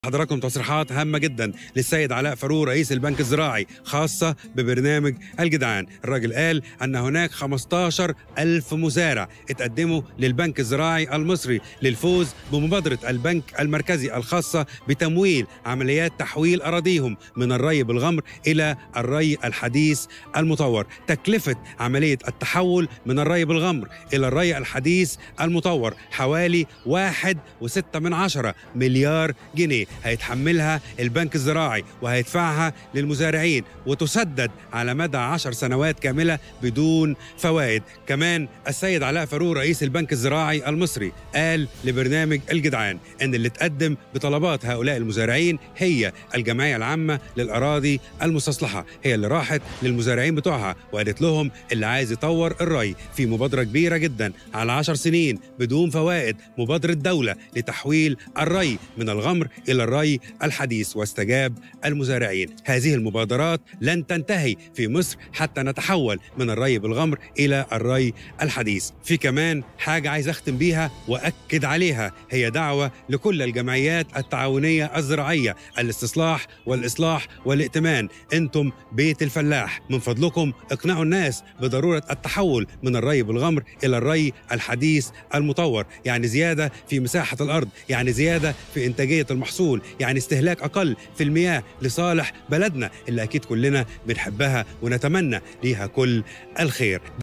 حضراتكم تصريحات هامة جدا للسيد علاء فاروق رئيس البنك الزراعي خاصة ببرنامج الجدعان. الراجل قال أن هناك 15 ألف مزارع اتقدموا للبنك الزراعي المصري للفوز بمبادرة البنك المركزي الخاصة بتمويل عمليات تحويل أراضيهم من الري بالغمر إلى الري الحديث المطور. تكلفة عملية التحول من الري بالغمر إلى الري الحديث المطور حوالي 1.6 مليار جنيه هيتحملها البنك الزراعي وهيدفعها للمزارعين وتسدد على مدى 10 سنوات كاملة بدون فوائد. كمان السيد علاء فاروق رئيس البنك الزراعي المصري قال لبرنامج الجدعان ان اللي تقدم بطلبات هؤلاء المزارعين هي الجمعية العامة للأراضي المستصلحة، هي اللي راحت للمزارعين بتوعها وقالت لهم اللي عايز يطور الري في مبادرة كبيرة جدا على 10 سنين بدون فوائد، مبادرة دولة لتحويل الري من الغمر إلى الري الحديث. واستجاب المزارعين. هذه المبادرات لن تنتهي في مصر حتى نتحول من الري بالغمر إلى الري الحديث. في كمان حاجة عايز أختم بيها وأكد عليها، هي دعوة لكل الجمعيات التعاونية الزراعية، الاستصلاح والإصلاح والائتمان. أنتم بيت الفلاح، من فضلكم اقنعوا الناس بضرورة التحول من الري بالغمر إلى الري الحديث المطور، يعني زيادة في مساحة الأرض، يعني زيادة في إنتاجية المحصول، يعني استهلاك أقل في المياه لصالح بلدنا اللي أكيد كلنا بنحبها ونتمنى ليها كل الخير.